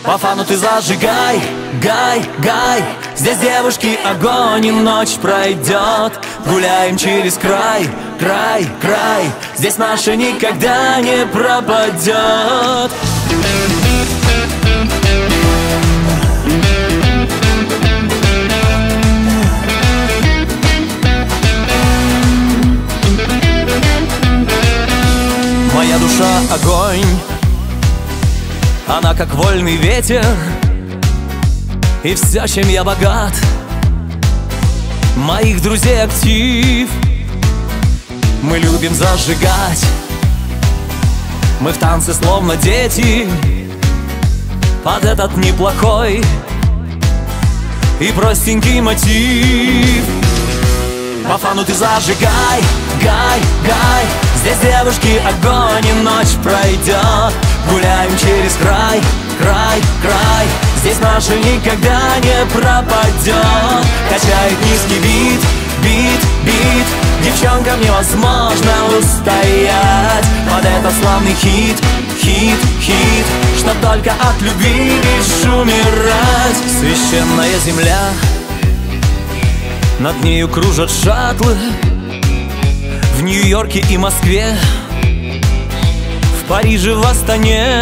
По фану ты зажигай, гай, гай. Здесь девушки огонь и ночь пройдет. Гуляем через край, край, край. Здесь наша никогда не пропадет. Моя душа огонь, она как вольный ветер, и все, чем я богат, моих друзей актив. Мы любим зажигать, мы в танце словно дети, под этот неплохой и простенький мотив. По фану ты зажигай, гай, гай. Здесь девушки огонь и ночь пройдет. Гуляем через край, край, край. Здесь наша никогда не пропадет. Качает низкий бит, бит, бит. Девчонкам невозможно устоять под этот славный хит, хит, хит. Что только от любви лишь умирать. Священная земля, над нею кружат шаттлы. В Нью-Йорке и Москве, в Париже, в Астане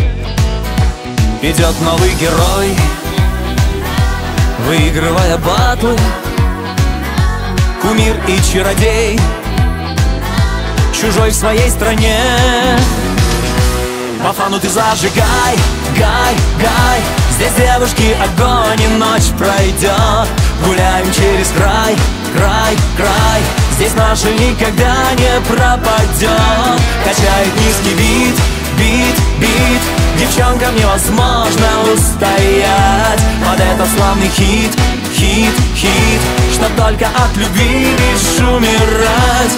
идет новый герой, выигрывая батлы. Кумир и чародей, чужой в своей стране. По фану ты зажигай, гай, гай. Здесь девушки огонь и ночь пройдет. Гуляем через край, край, край. Здесь наша никогда не пропадет. Качает низкий бит, бит, бит. Девчонкам невозможно устоять под этот славный хит, хит, хит. Что только от любви лишь умирать.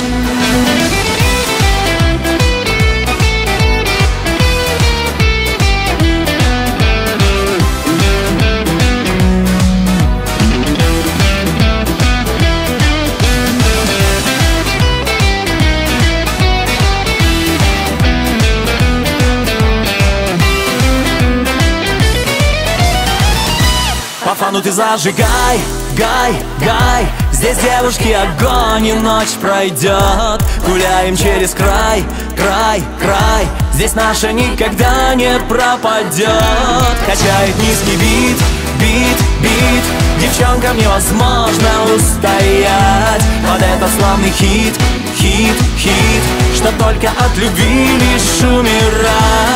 По фану ты зажигай, гай, гай. Здесь девушки огонь и ночь пройдет. Гуляем через край, край, край. Здесь наша никогда не пропадет. Качает низкий бит, бит, бит. Девчонкам невозможно устоять под этот славный хит, хит, хит. Что только от любви лишь умирать.